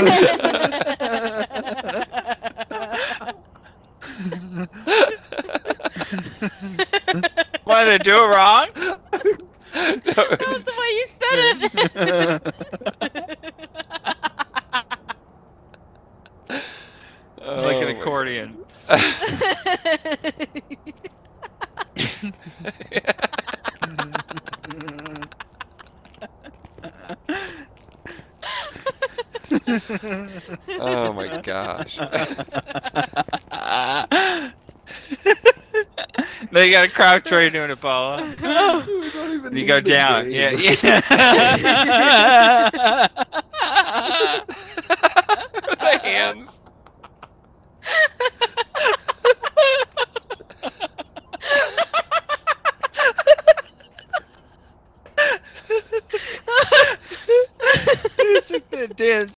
What, did I do it wrong? That was the way you said it! Like an accordion. Oh my gosh. No, you gotta crouch while you're doing it, Paula. You go down. Yeah, yeah. The hands. It's like the dance